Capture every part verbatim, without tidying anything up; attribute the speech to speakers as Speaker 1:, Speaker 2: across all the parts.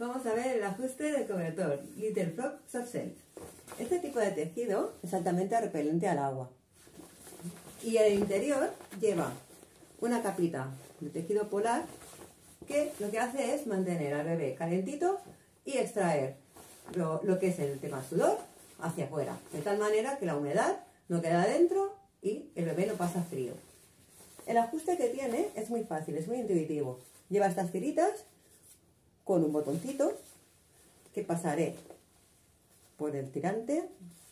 Speaker 1: Vamos a ver el ajuste del cobertor Little Frog Soft Shell. Este tipo de tejido es altamente repelente al agua. Y el interior lleva una capita de tejido polar que lo que hace es mantener al bebé calentito y extraer lo, lo que es el tema sudor hacia afuera, de tal manera que la humedad no queda dentro y el bebé no pasa frío. El ajuste que tiene es muy fácil, es muy intuitivo. Lleva estas tiritas con un botoncito que pasaré por el tirante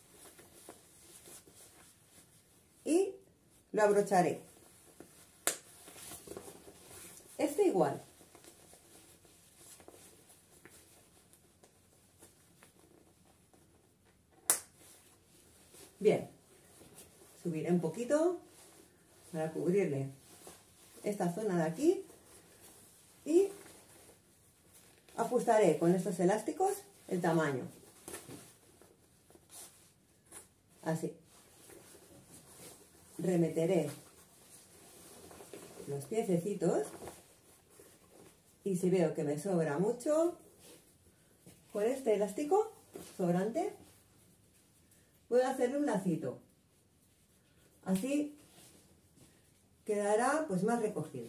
Speaker 1: y lo abrocharé. Este igual. Bien, subiré un poquito para cubrirle esta zona de aquí y ajustaré con estos elásticos el tamaño. Así. Remeteré los piececitos y si veo que me sobra mucho, con este elástico sobrante voy a hacerle un lacito. Así quedará pues más recogido.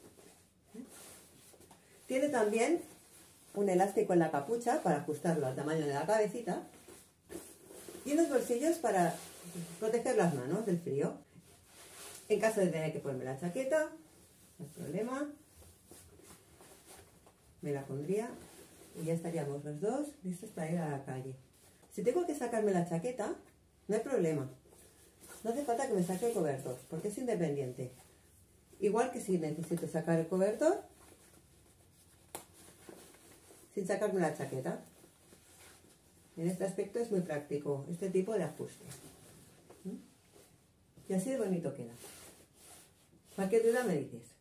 Speaker 1: Tiene también un elástico en la capucha para ajustarlo al tamaño de la cabecita y unos bolsillos para proteger las manos del frío. En caso de tener que ponerme la chaqueta, no hay problema, me la pondría y ya estaríamos los dos listos para ir a la calle. Si tengo que sacarme la chaqueta, no hay problema. No hace falta que me saque el cobertor, porque es independiente. Igual que si necesito sacar el cobertor, sin sacarme la chaqueta. En este aspecto es muy práctico este tipo de ajuste. ¿Mm? Y así de bonito queda. Cualquier duda me dices.